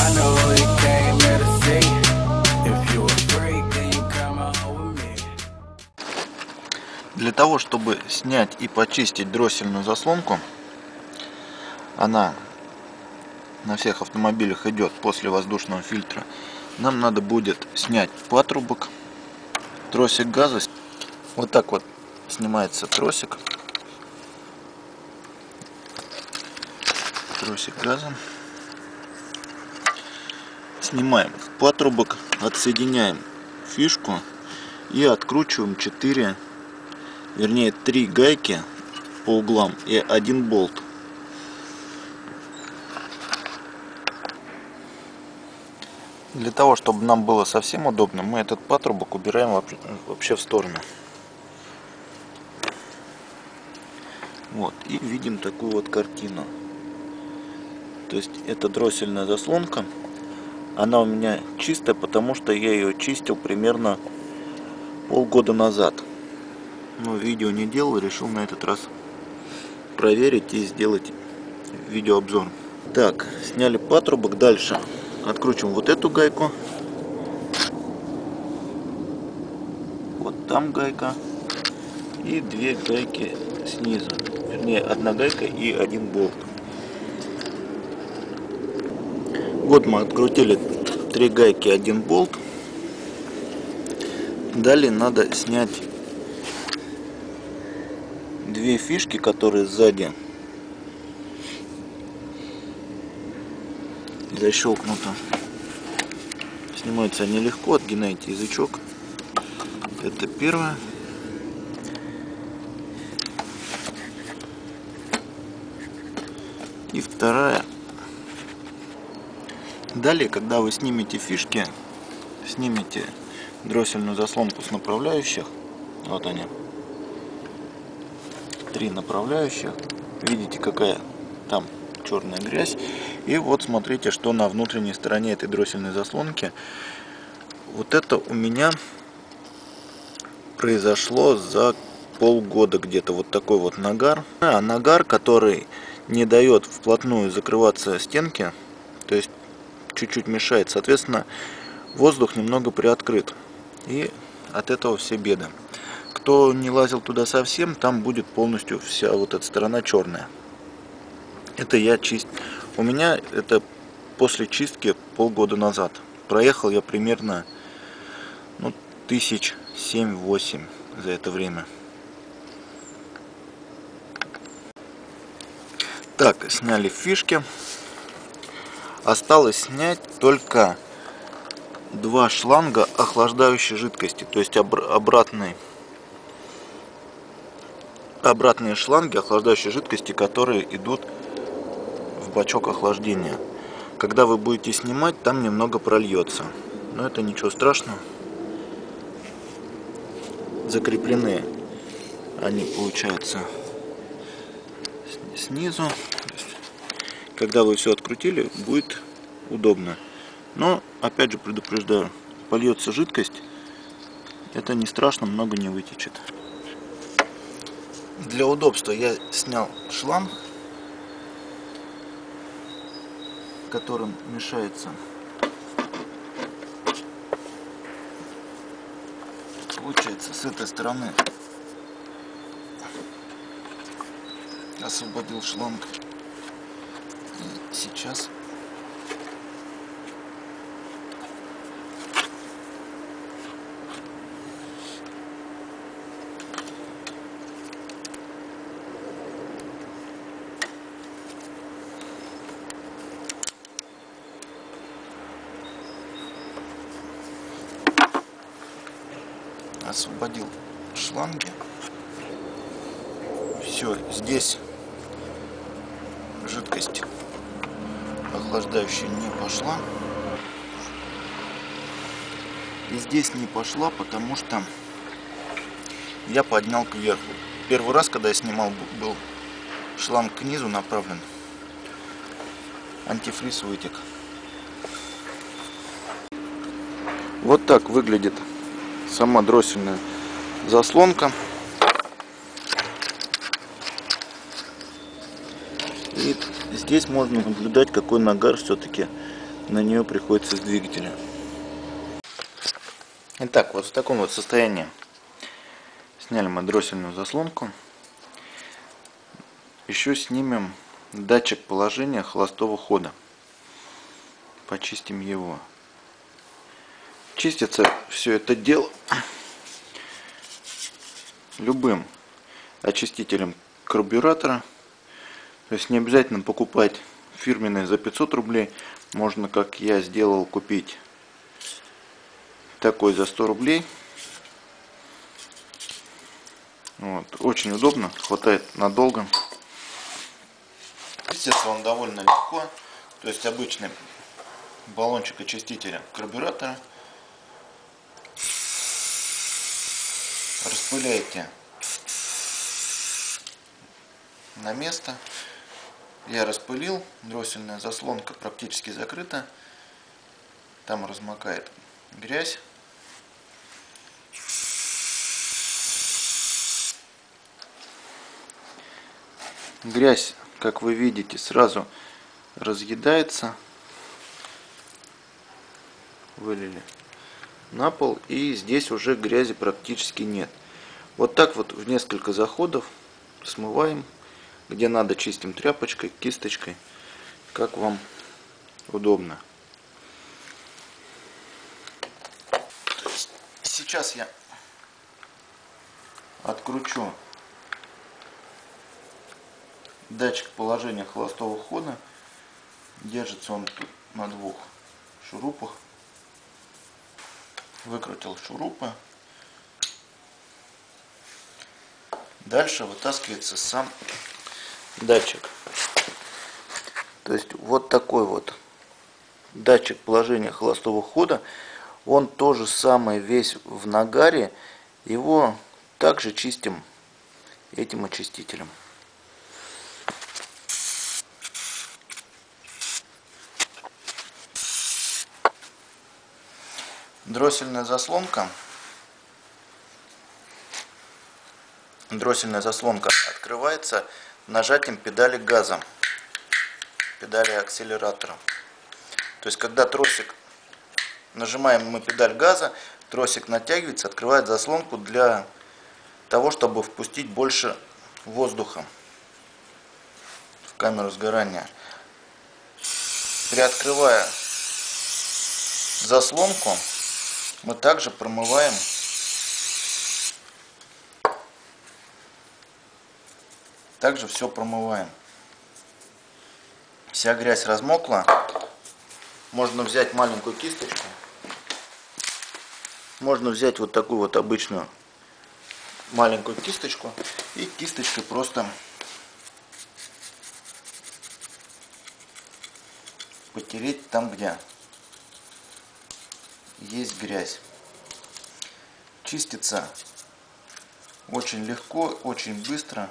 I know you came here to see. If you a freak, then you come home with me. Для того, чтобы снять и почистить дроссельную заслонку, она на всех автомобилях идет после воздушного фильтра, нам надо будет снять патрубок, тросик газа. Вот так вот снимается тросик газа. Снимаем патрубок, отсоединяем фишку и откручиваем 3 гайки по углам и 1 болт. Для того, чтобы нам было совсем удобно, мы этот патрубок убираем вообще в сторону. Вот, и видим такую вот картину. То есть это дроссельная заслонка. Она у меня чистая, потому что я ее чистил примерно полгода назад. Но видео не делал, решил на этот раз проверить и сделать видеообзор. Так, сняли патрубок. Дальше откручиваем вот эту гайку. Вот там гайка. И 2 гайки снизу. Вернее, 1 гайка и 1 болт. Вот мы открутили 3 гайки, 1 болт. Далее надо снять 2 фишки, которые сзади защелкнуты. Снимаются они легко, отгинаете язычок. Это первое. И вторая. Далее, когда вы снимете фишки, снимете дроссельную заслонку с направляющих, вот они, 3 направляющих, видите, какая там черная грязь. И вот смотрите, что на внутренней стороне этой дроссельной заслонки. Вот это у меня произошло за полгода где-то, вот такой вот нагар. Нагар, который не дает вплотную закрываться стенки, то есть чуть-чуть мешает, соответственно, воздух немного приоткрыт, и от этого все беды. Кто не лазил туда совсем, там будет полностью вся вот эта сторона черная. Это я у меня это после чистки полгода назад. Проехал я примерно 7-8 за это время. Так, сняли фишки. Осталось снять только 2 шланга охлаждающей жидкости, то есть обратные шланги охлаждающей жидкости, которые идут в бачок охлаждения. Когда вы будете снимать, там немного прольется, но это ничего страшного. Закреплены они, получается, снизу. Когда вы все открутили, будет удобно. Но, опять же, предупреждаю, польется жидкость, это не страшно, много не вытечет. Для удобства я снял шланг, которым мешается. Получается, с этой стороны освободил шланг. И сейчас освободил шланги. Все, здесь жидкость охлаждающая не пошла. И здесь не пошла, потому что я поднял кверху. Первый раз, когда я снимал, был шланг к низу направлен. Антифриз вытек. Вот так выглядит сама дроссельная заслонка. И здесь можно наблюдать, какой нагар все-таки на нее приходится с двигателя. Итак, вот в таком вот состоянии сняли мы дроссельную заслонку. Еще снимем датчик положения холостого хода. Почистим его. Чистится все это дело любым очистителем карбюратора. То есть не обязательно покупать фирменный за 500 рублей. Можно, как я сделал, купить такой за 100 рублей. Вот. Очень удобно, хватает надолго. Чистится он довольно легко. То есть обычный баллончик очистителя карбюратора. Распыляете на место. Я распылил, дроссельная заслонка практически закрыта. Там размокает грязь. Грязь, как вы видите, сразу разъедается. Вылили на пол, и здесь уже грязи практически нет. Вот так вот в несколько заходов смываем. Где надо, чистим тряпочкой, кисточкой, как вам удобно. Сейчас я откручу датчик положения холостого хода. Держится он тут на двух шурупах. Выкрутил шурупы. Дальше вытаскивается сам датчик. То есть вот такой вот датчик положения холостого хода. Он тоже самое весь в нагаре. Его также чистим этим очистителем. Дроссельная заслонка. Дроссельная заслонка открывается нажатием педали газа, педали акселератора. То есть, когда тросик, нажимаем мы педаль газа, тросик натягивается, открывает заслонку для того, чтобы впустить больше воздуха в камеру сгорания. Приоткрывая заслонку, мы также промываем все промываем. Вся грязь размокла. Можно взять маленькую кисточку. Можно взять вот такую вот обычную маленькую кисточку и кисточкой просто потереть там, где есть грязь. Чистится очень легко, очень быстро.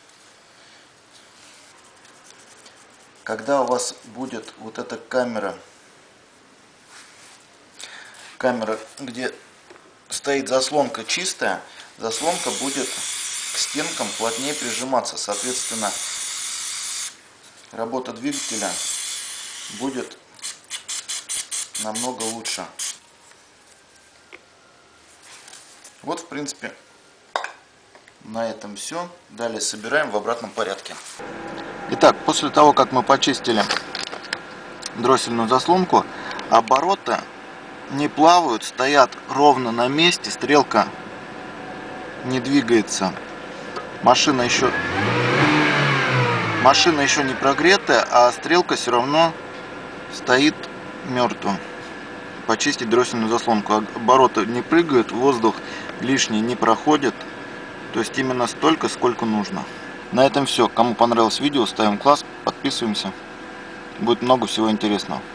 Когда у вас будет вот эта камера, где стоит заслонка чистая, заслонка будет к стенкам плотнее прижиматься. Соответственно, работа двигателя будет намного лучше. Вот, в принципе, на этом все. Далее собираем в обратном порядке. Итак, после того, как мы почистили дроссельную заслонку, обороты не плавают, стоят ровно на месте, стрелка не двигается. Машина еще не прогретая, а стрелка все равно стоит мертвым. Почистить дроссельную заслонку. Обороты не прыгают, воздух лишний не проходит. То есть именно столько, сколько нужно. На этом все. Кому понравилось видео, ставим класс, подписываемся. Будет много всего интересного.